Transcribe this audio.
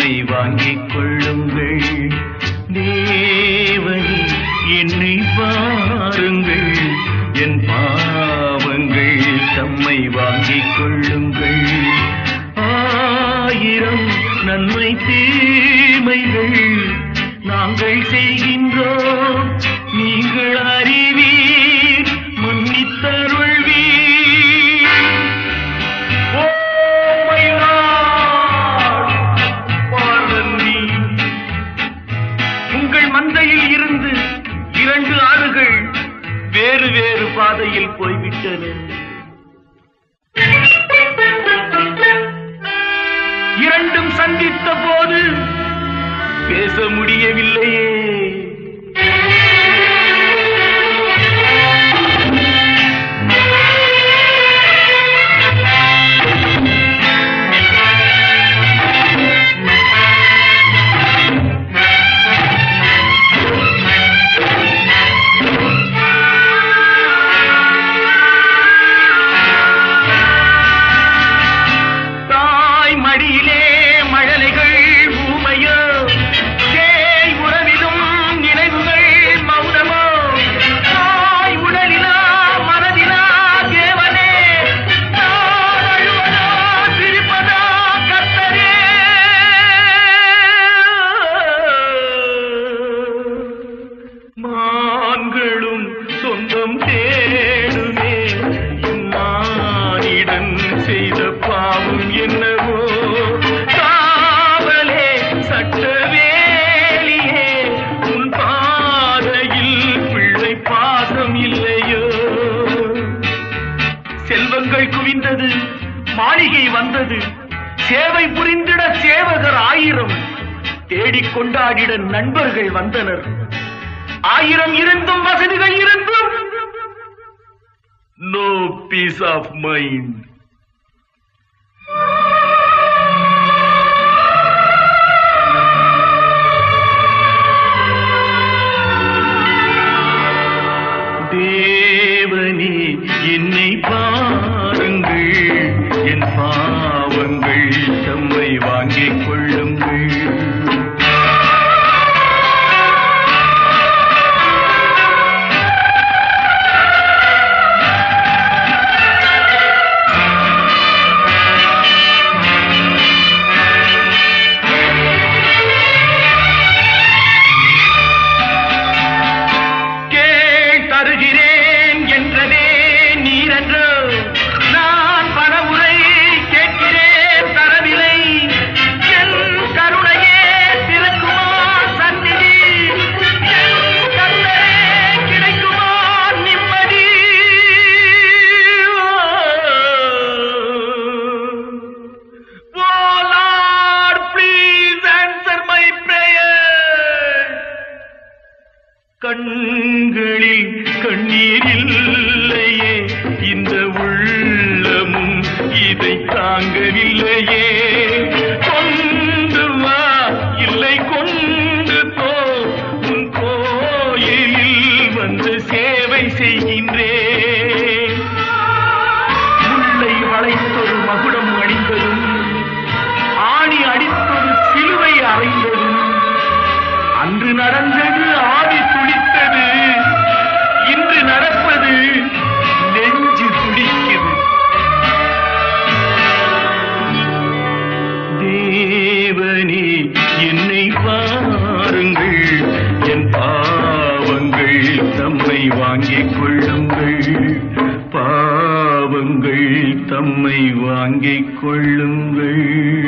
தம்மை வாங்கிக் கொள்ளுங்கள். தேவனே என்னை பாருங்கள், என் பாவங்கள் தம்மை வாங்கிக் கொள்ளுங்கள். 1000 நன்மை தீமைகள் நாங்கள் செய்கின்றோம், நீங்கள் அறிவீர், மன்னித்தருள்வீர். உங்கள் மந்தையில் இருந்து 2 ஆடுகள் வேறு வேறு பாதையில் போய்விட்டன. இரண்டும் சந்தித்த போது பேச முடியவில்லையே. குவிந்தது, மாளிகை வந்தது, சேவை புரிந்திட சேவகர் 1000 தேடிக் கொண்டாடிட நண்பர்கள் வந்தனர். 1000 இருந்தும் வசதிகள் இருந்தும் நோ பீஸ் ஆஃப் மைண்ட். தேவனே என்னை பாருங்கள், என் பாவங்கள் தம்மை வாங்கிக் கொள்ளுங்கள். கண்களில் கண்ணீர் இல்லையே, இந்த உள்ளமும் இதை தாங்கவில்லையே. கொண்டு வா, இல்லை கொண்டு போ, உன் கோயிலில் வந்து சேவை செய்கின்றேன். முல்லை வளைத்தொரு மகுடம் அணிந்ததும், ஆணி அடித்தொரு சிலுவை அறைந்ததும், அன்று நடந்தது ஆவி துடித்தது, இன்று நடப்பது நெஞ்சு துடிக்குது. தேவனே என்னை பாருங்கள், என் பாவங்கள் தம்மை வாங்கிக் கொள்ளுங்கள். பாவங்கள் தம்மை வாங்கிக் கொள்ளுங்கள்.